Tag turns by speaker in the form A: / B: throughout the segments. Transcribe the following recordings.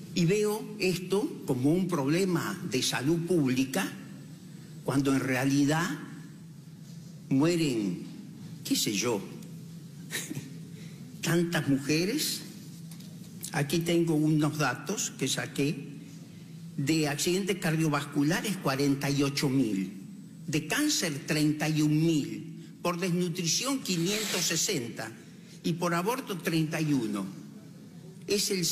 A: Y veo esto como un problema de salud pública, cuando en realidad mueren, qué sé yo, tantas mujeres. Aquí tengo unos datos que saqué. De accidentes cardiovasculares, 48.000. De cáncer, 31.000. Por desnutrición, 560. Y por aborto, 31. Es el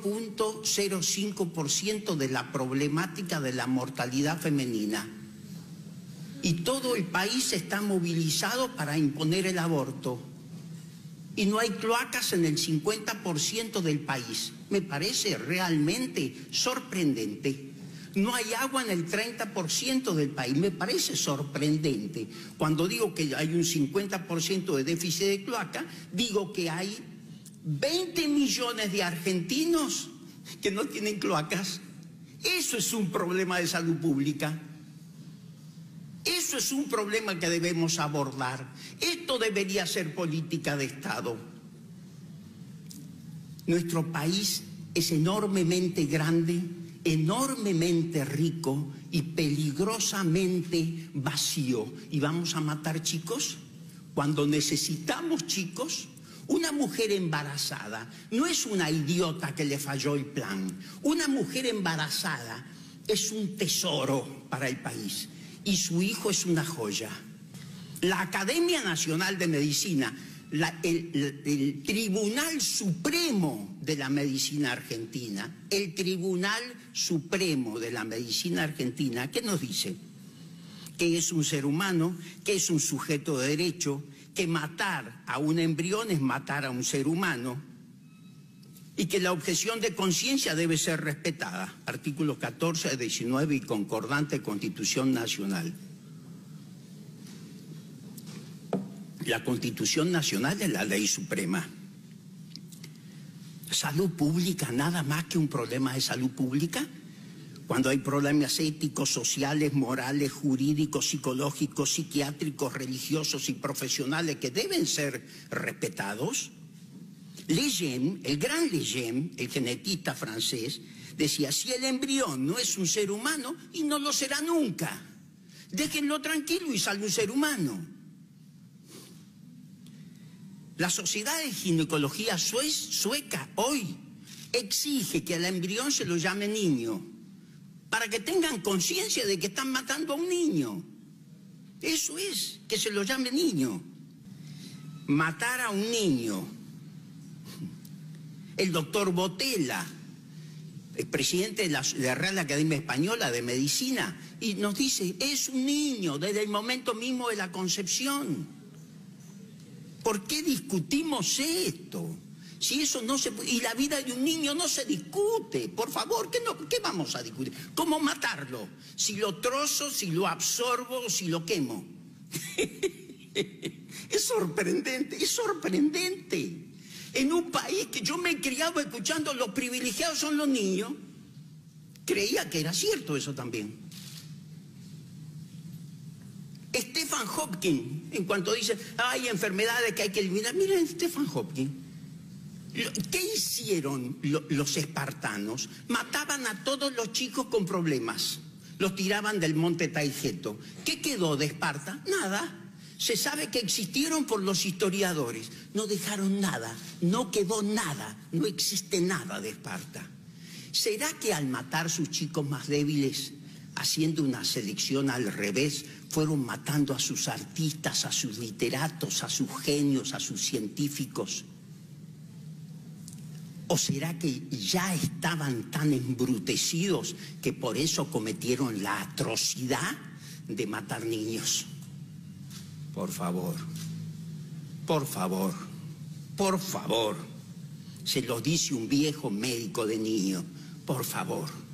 A: 0.05% de la problemática de la mortalidad femenina. Y todo el país está movilizado para imponer el aborto. Y no hay cloacas en el 50% del país. Me parece realmente sorprendente. No hay agua en el 30% del país. Me parece sorprendente. Cuando digo que hay un 50% de déficit de cloaca, digo que hay 20 millones de argentinos que no tienen cloacas. Eso es un problema de salud pública. Eso es un problema que debemos abordar. Esto debería ser política de Estado. Nuestro país es enormemente grande, enormemente rico y peligrosamente vacío. ¿Y vamos a matar chicos? Cuando necesitamos chicos, una mujer embarazada no es una idiota que le falló el plan. Una mujer embarazada es un tesoro para el país. Y su hijo es una joya. La Academia Nacional de Medicina, el Tribunal Supremo de la Medicina Argentina, el Tribunal Supremo de la Medicina Argentina, ¿qué nos dice? Que es un ser humano, que es un sujeto de derecho, que matar a un embrión es matar a un ser humano, y que la objeción de conciencia debe ser respetada. Artículos 14, 19 y concordante Constitución Nacional. La Constitución Nacional es la ley suprema. Salud pública, nada más que un problema de salud pública. Cuando hay problemas éticos, sociales, morales, jurídicos, psicológicos, psiquiátricos, religiosos y profesionales que deben ser respetados. Lejeune, el gran Lejeune, el genetista francés, decía, si el embrión no es un ser humano, y no lo será nunca, déjenlo tranquilo y salve un ser humano. La Sociedad de Ginecología sueca hoy exige que al embrión se lo llame niño, para que tengan conciencia de que están matando a un niño. Eso es, que se lo llame niño. Matar a un niño. El doctor Botella, el presidente de la Real Academia Española de Medicina, y nos dice, es un niño desde el momento mismo de la concepción. ¿Por qué discutimos esto? Si eso no se puede, y la vida de un niño no se discute, por favor, ¿qué vamos a discutir? ¿Cómo matarlo? Si lo trozo, si lo absorbo, si lo quemo. Es sorprendente, es sorprendente. En un país que yo me he criado escuchando los privilegiados son los niños, creía que era cierto eso también. Stephen Hawking, en cuanto dice, hay enfermedades que hay que eliminar, miren Stephen Hawking. ¿Qué hicieron los espartanos? Mataban a todos los chicos con problemas, los tiraban del monte Taigeto. ¿Qué quedó de Esparta? Nada. Se sabe que existieron por los historiadores. No dejaron nada, no quedó nada, no existe nada de Esparta. ¿Será que al matar sus chicos más débiles, haciendo una selección al revés, fueron matando a sus artistas, a sus literatos, a sus genios, a sus científicos? ¿O será que ya estaban tan embrutecidos que por eso cometieron la atrocidad de matar niños? Por favor, por favor, por favor, se lo dice un viejo médico de niños, por favor.